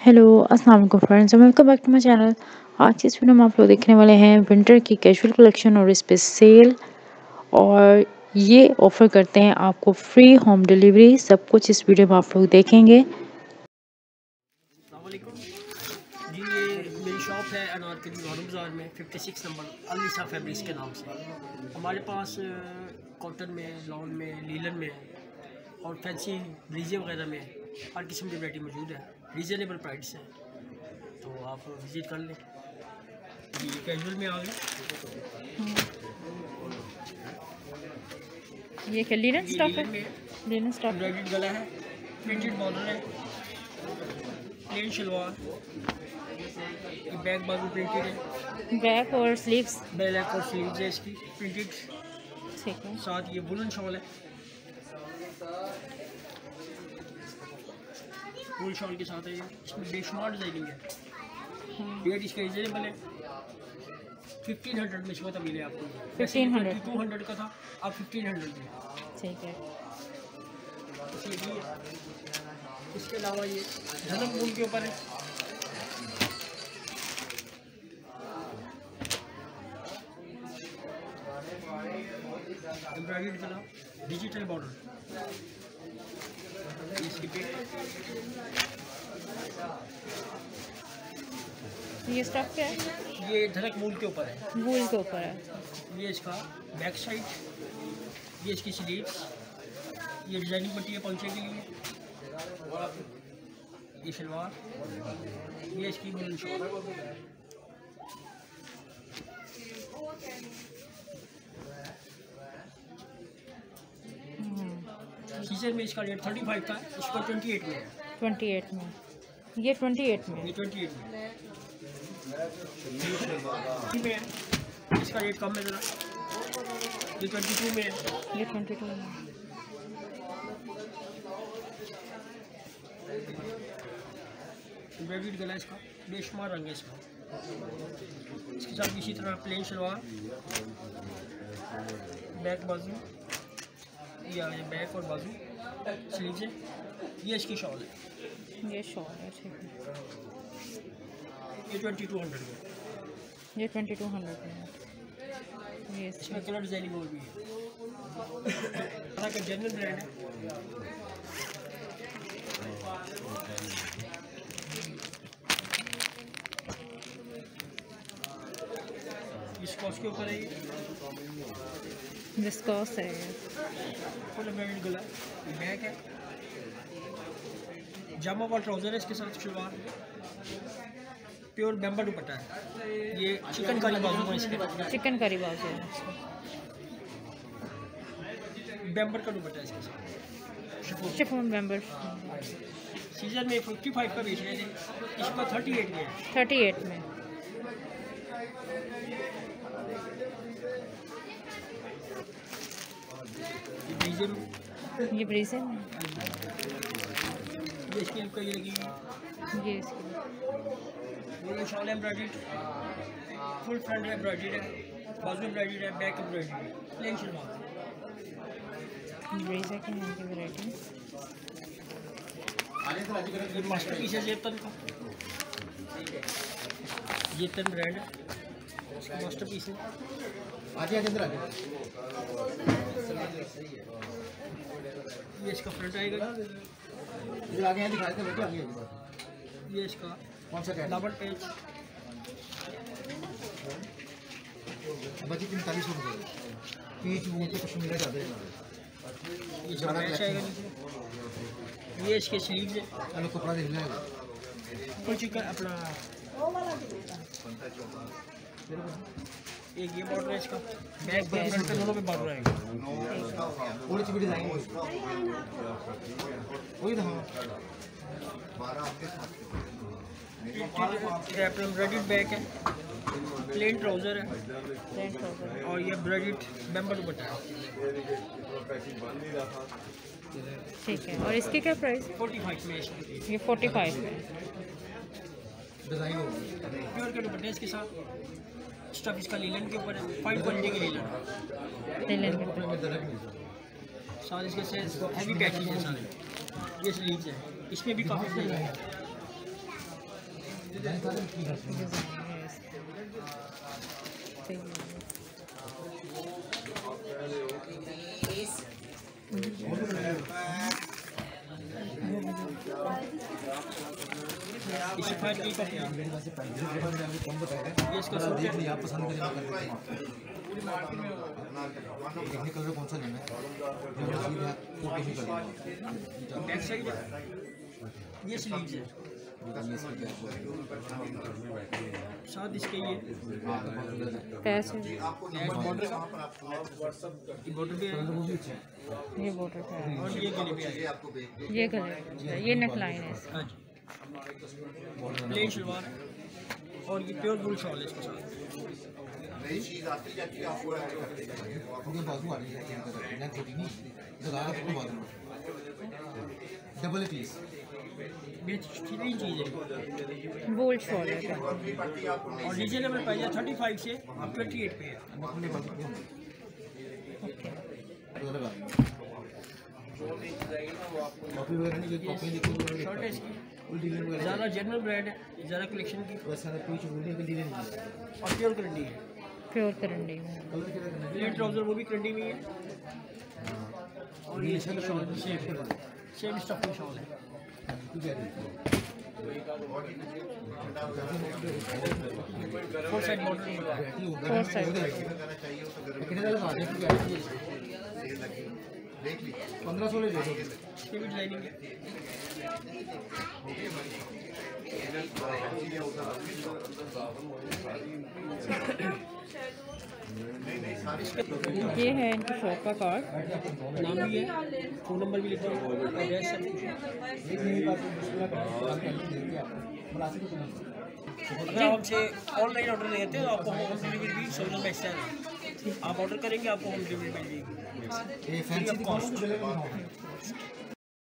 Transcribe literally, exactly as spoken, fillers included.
Hello, अस्सलाम वालेकुम friends, welcome back to my channel. आज की इस वीडियो में आप लोग देखने वाले हैं विंटर की कैजुअल कलेक्शन और इस पे सेल। और ये ऑफ़र करते हैं आपको फ्री होम डिलीवरी। सब कुछ इस वीडियो में आप लोग देखेंगे। अस्सलामुअलैकुम जी, ये मेरी शॉप है अनारकली वारू बाज़ार में छप्पन नंबर अल-निसा फैब्रिक्स के नाम से। हमारे पास कॉटन में, लॉन में, लीलन में और फैंसी ब्रीजे वगैरह में हर किस्म की वैरायटी मौजूद है। रीज़नेबल प्राइस है, तो आप विज़िट कर लें। जी, ये कैजुअल में आ गए। ये क्या लीलन स्टॉक है? लीलन स्टॉक एम्ब्रॉयडर्ड गला है, प्रिंटेड बॉर्डर है, प्लेन शलवार, ये बैक बाजू प्रिंटेड है, बैक और स्लीव्स। बैक और स्लीव्स है इसकी प्रिंटेड। ठीक है। साथ ये वुलन शॉल है, वुल शॉल के साथ है। ये इसमें बेशुमार डिजाइनिंग है। रेट इसका रिजनेबल है, फिफ्टीन हंड्रेड में इसका मिले आपको। फिफ्टीन हंड्रेड टू हंड्रेड का था, अब फिफ्टीन हंड्रेड में। ठीक है। ये भी है। इसके अलावा ये धनक वूल के ऊपर है, एम्ब्रॉयडर्ड कलर, डिजिटल बॉर्डर। इसकी ये स्टॉक क्या है? ये धनक वूल के ऊपर है, वूल के ऊपर है। ये इसका बैक साइड, ये इसकी स्लीव्स, ये डिजाइनिंग पट्टी है पंचे के लिए, ये शलवार, ये इसकी वुलन शॉल। सीजन में इसका रेट थर्टी फाइव था, इसको ट्वेंटी एट में है। ट्वेंटी एट में ये ट्वेंटी एट में ये ट्वेंटी एट में में है। इसका रेट कम है ज़रा, ये ट्वेंटी टू में है। ये ट्वेंटी टू में एम्ब्रॉयडर्ड गला इसका, बेशुमार रंग है इसका। इसके साथ इसी तरह प्लेन शलवार, बैक बाजू, या ये बैक और बाजू स्लीव्स है। ये इसकी शॉल है, ये शॉल है। ठीक है। ये ट्वेंटी टू हंड्रेड में। ये ट्वेंटी टू हंड्रेड में है। ये इसमें कलर डिजाइनिंग और भी है। तरह का जनरल ब्रांड है। इसको उसके ऊपर है, विस्कोस है। फुल एम्ब्रॉयडर्ड गला, ये बैक है, जामा वाला ट्राउजर है, इसके साथ शलवार, प्योर बेम्बर दुपट्टा है। ये चिकन कारी बाजू है, इसके चिकन करी बाजू है। बेम्बर का दुपट्टा है इसके साथ। शिफॉन मेंबर सीजन में फिफ्टी फाइव का बेच रहे थे, इसको थर्टी एट में है। थर्टी एट में। ये ब्रीजे में, ये ब्रीजे में, ये इसकी आपका ये लगी हुई। ये इसकी ये shawl embroidered, full front embroidered है, बाजू एम्ब्रॉयडर्ड है, बैक एम्ब्रॉयडर्ड, प्लेन शलवार। ब्रीजे की है इनकी वैरायटी। ये मास्टरपीस है जेतन का, जेतन ब्रांड है, इसका मास्टरपीस है। आगे आगे अंदर ये इसका फ्रंट आएगा, इधर आगे दिखा देते बेटा। आगे ये इसका कौन सा डबल पेज, बची पैंतालीस रुपये पीच वो तो कुछ मिला जाता है। ये इसका मैच आएगा नीचे। ये इसके स्लीव्स है, चलो कपड़ा देख लें। फुल चिकन अपना। एक ये बॉर्डर है इसका, बैक पे फ्रंट पे दोनों पे बॉर्डर आएगा। पूरी चीज डिजाइन वही था। एम्ब्रॉयडर्ड बैक है, प्लेन ट्राउजर है, प्लेन ट्राउजर और ये एम्ब्रॉयडर्ड बेम्बर दुपट्टा है। ठीक है। और इसकी क्या प्राइस? फोर्टी फाइव में इसकी ये फोर्टी फाइव में। डिजाइन हो प्योर के दुपट्टे इसके साथ। स्टफ इसका लीलन के ऊपर है, फाइन क्वालिटी के लीलन है। लीलन के ऊपर सारे इसके से हैवी पैकिंग है सारे। ये स्लीव्स है, इसमें भी काफ़ी फ्लेवर है। डिजाइन सारे की है इसी फाइल की कॉपी मेरे पास प्राइस कम बताया ये इसका है सूट देख है। लिया आप पसंद करें कर देते हैं देखने कलर कौन सा लेना है जो मशीन है फोटो भी कर देंगे बैक साइड है, ये स्लीव्स है, साथ इसके ये पैसे बॉर्डर का ये बॉर्डर भी है ये बॉर्डर का है और ये गले भी है। ये गले ये नेक लाइन है इसका। हाँ जी, प्लेन शलवार है और ये प्योर वूल शॉल है इसके साथ। पूरे बाजू आ रही है लेंथ छोटी नहीं लगा के पूरे बाजू डबल पीस बेहतरीन चीज़ है बोल्ड शॉल है और रीजनेबल प्राइस है थर्टी फाइव से अब ट्वेंटी एट पे है। अपने बाजू पे लगा कॉपी वगैरह नहीं कॉपी देखो शर्ट है इसकी फुल डिजाइन वगैरह ज़्यादा जनरल ब्रांड है, ज़्यादा कलेक्शन की वैसा पीच वुडी का डिजाइन और प्योर करंडी है। प्योर करंडी में कलर क्या करना प्लेन ट्राउजर वो भी करंडी में है और ये इसकी शॉल सेम सेम स्टफ की शॉल है। Four side model four side पंद्रह सौ ले दो इसकी भी डिजाइनिंग है। ये है इनकी शॉप का कार्ड। नाम भी है, फ़ोन नंबर भी लिखा हुआ है, एड्रेस सब कुछ है। अगर आप हमसे ऑनलाइन ऑर्डर लेते हैं तो आपको होम डिलीवरी भी सोलह पैसे है। आप ऑर्डर करेंगे आपको होम डिलीवरी मिल जाएगी। ये फैंसी